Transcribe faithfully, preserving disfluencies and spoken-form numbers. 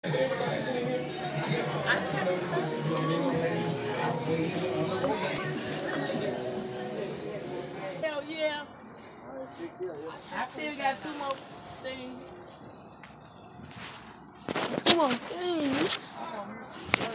Hell yeah. I still got two more things. Two more things.